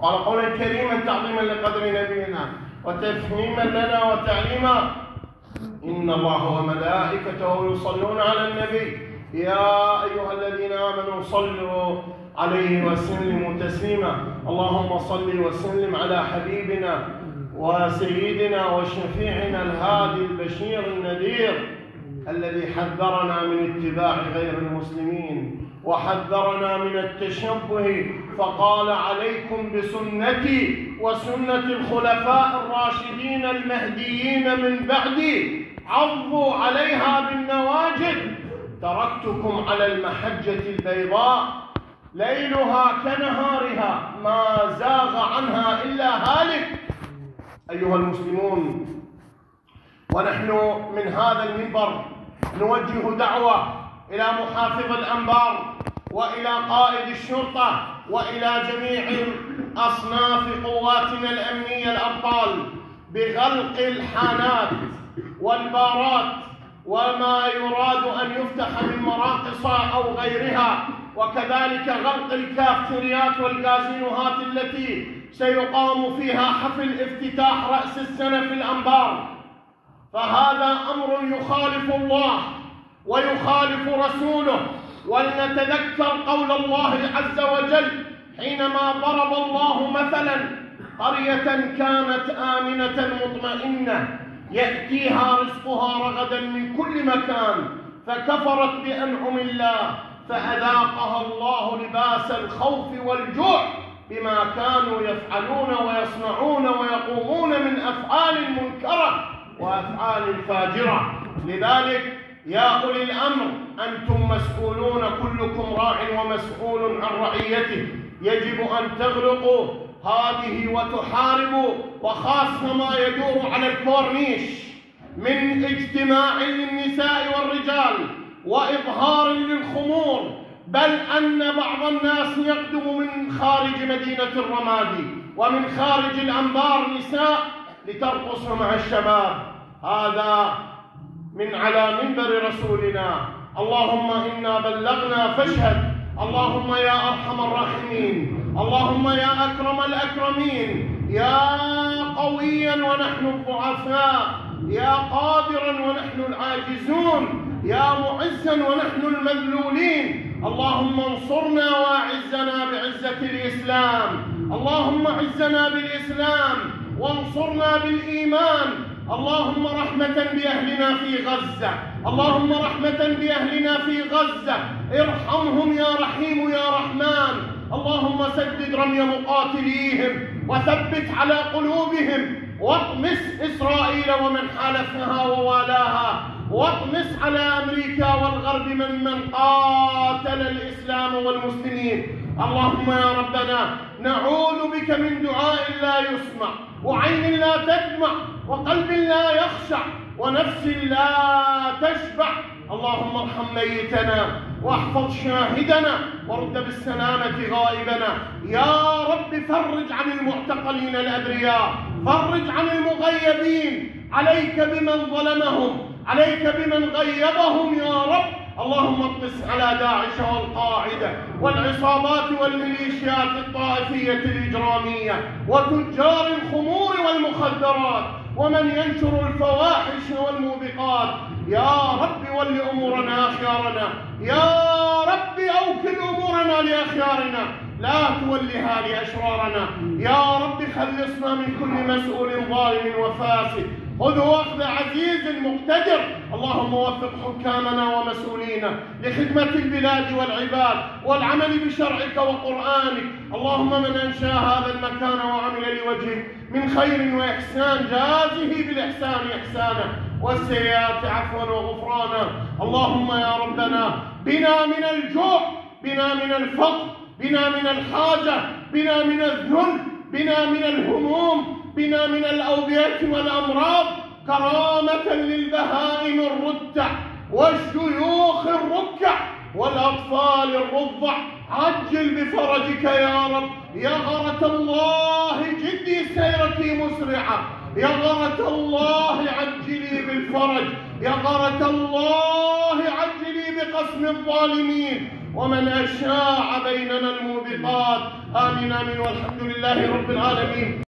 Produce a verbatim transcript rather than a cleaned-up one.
وقال قولا كريما تعظيما لقدر نبينا وتفهيما لنا وتعليما. إن الله وملائكته يصلون على النبي يا أيها الذين آمنوا صلوا عليه وسلموا تسليما. اللهم صل وسلم على حبيبنا وسيدنا وشفيعنا الهادي البشير النذير الذي حذرنا من اتباع غير المسلمين وحذرنا من التشبه، فقال عليكم بسنتي وسنة الخلفاء الراشدين المهديين من بعدي عضوا عليها بالنواجذ. تركتكم على المحجة البيضاء ليلها كنهارها ما زاغ عنها إلا هالك. أيها المسلمون، ونحن من هذا المنبر نوجه دعوة إلى محافظ الأنبار وإلى قائد الشرطة وإلى جميع أصناف قواتنا الأمنية الأبطال بغلق الحانات والبارات وما يراد أن يفتح من مراقص أو غيرها، وكذلك غلق الكافتريات والغازينوهات التي سيقام فيها حفل افتتاح رأس السنة في الأنبار. فهذا أمر يخالف الله ويخالف رسوله. ولنتذكر قول الله عز وجل حينما ضرب الله مثلا قرية كانت آمنة مطمئنة يأتيها رزقها رغدا من كل مكان فكفرت بأنعم الله فأذاقها الله لباس الخوف والجوع بما كانوا يفعلون ويصنعون ويقومون من أفعال منكرة وأفعال فاجرة. لذلك يا أولي الأمر أنتم مسؤولون، كلكم راع ومسؤول عن رعيته، يجب أن تغلقوا هذه وتحاربوا، وخاصة ما يدور على الكورنيش من اجتماع للنساء والرجال وإظهار للخمور، بل أن بعض الناس يقدم من خارج مدينة الرمادي ومن خارج الأنبار نساء لترقص مع الشباب. هذا من على منبر رسولنا. اللهم إنا بلغنا فاشهد. اللهم يا أرحم الراحمين، اللهم يا أكرم الأكرمين، يا قويا ونحن الضعفاء، يا قادرا ونحن العاجزون، يا معزا ونحن المذلولين. اللهم انصرنا واعزنا بعزة الإسلام. اللهم اعزنا بالإسلام وانصرنا بالإيمان. اللهم رحمة بأهلنا في غزة، اللهم رحمة بأهلنا في غزة، ارحمهم يا رحيم يا رحمن. اللهم سدد رمي مقاتليهم وثبت على قلوبهم، واطمس إسرائيل ومن حالفها ووالاها، واطمس على أمريكا والغرب من من قاتل الإسلام والمسلمين. اللهم يا ربنا نعوذ بك من دعاء لا يسمع وعين لا تدمع وقلب لا يخشع ونفس لا تشبع. اللهم ارحم ميتنا واحفظ شاهدنا ورد بالسلامة غائبنا. يا رب فرج عن المعتقلين الأبرياء، فرج عن المغيبين، عليك بمن ظلمهم، عليك بمن غيبهم يا رب. اللهم اطمس على داعش والقاعدة والعصابات والميليشيات الطائفية الإجرامية وتجار الخمور والمخدرات ومن ينشر الفواحش والموبقات. يا رب ول أمورنا أخيارنا، يا رب أوكل أمورنا لأخيارنا، لا تولها لأشرارنا. يا رب خلصنا من كل مسؤول ظالم وفاسد، خذوا أخذ عزيز مقتدر. اللهم وفق حكامنا ومسؤولينا لخدمة البلاد والعباد والعمل بشرعك وقرآنك. اللهم من أنشأ هذا المكان وعمل لوجهك من خير وإحسان جازه بالإحسان إحسانا والسيئات عفوا وغفرانا. اللهم يا ربنا بنا من الجوع، بنا من الفقر، بنا من الحاجة، بنا من الذل، بنا من الهموم، بنا من الأوبئة والأمراض، كرامة للبهائم الرتع والشيوخ الركع والأطفال الرضع. عجل بفرجك يا رب. يا غرة الله جدي سيرتي مسرعة، يا غرة الله عجلي بالفرج، يا غرة الله عجلي بقسم الظالمين. ومن أشاع بيننا الموبقات آمين آمين والحمد لله رب العالمين.